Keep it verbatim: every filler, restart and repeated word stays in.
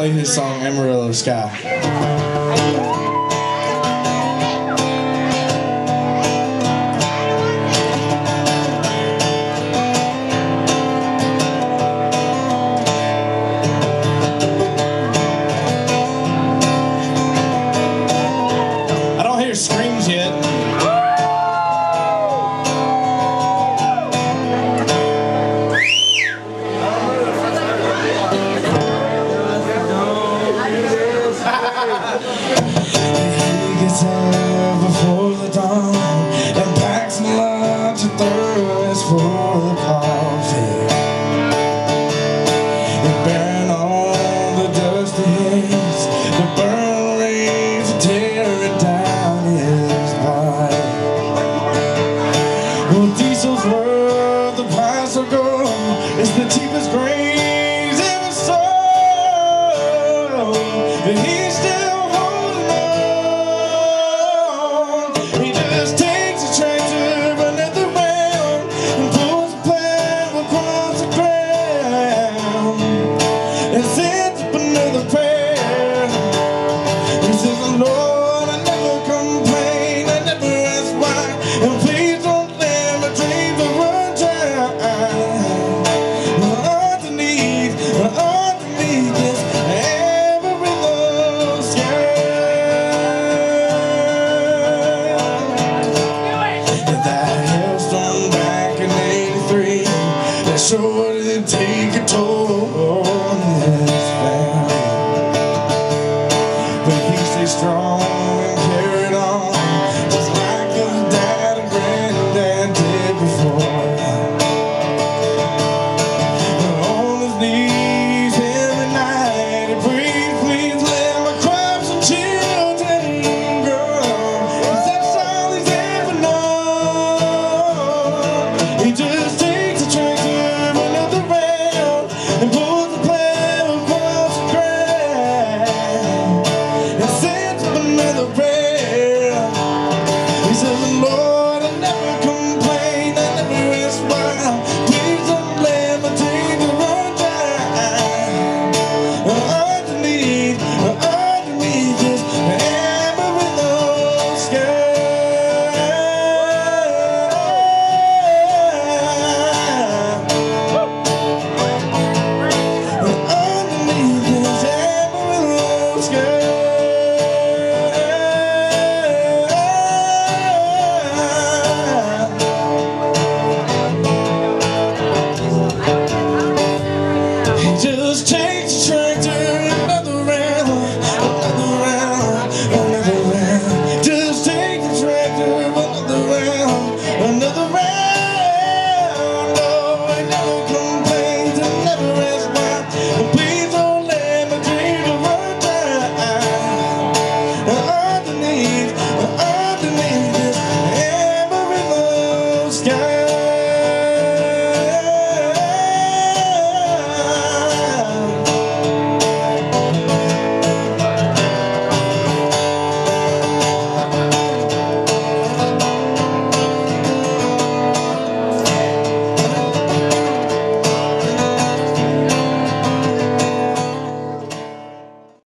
Play his song Amarillo Sky. Screams yet. He gets up before the dawn and packs some lunch and thirsts for the coffee. And bearing on the dusty haze, the burn rays are tearing down his body. Well, diesel's worth the price of gold. It's the cheapest grains ever sold, but he's still holding on. He just takes a tractor, run it around, and pulls a plow across the ground, and sends up another prayer. He says, Lord, I never complain, I never ask why, and please don't let my dreams run dry. Underneath, underneath this Amarillo sky, that hailstorm back in eighty-three, that sure did take a toll on his family. But he stayed strong and carried on, just like his dad and granddad did before. On his knees every night he prayed, please let my crops and children grow, 'cause that's all he's ever known. He just takes a tractor, run up the rail, and pulls the plow across the ground, and sends up another prayer. He says, Lord, I never complain, I never ask why, please don't let my dreams run dry. Underneath, underneath this Amarillo sky, underneath this Amarillo sky.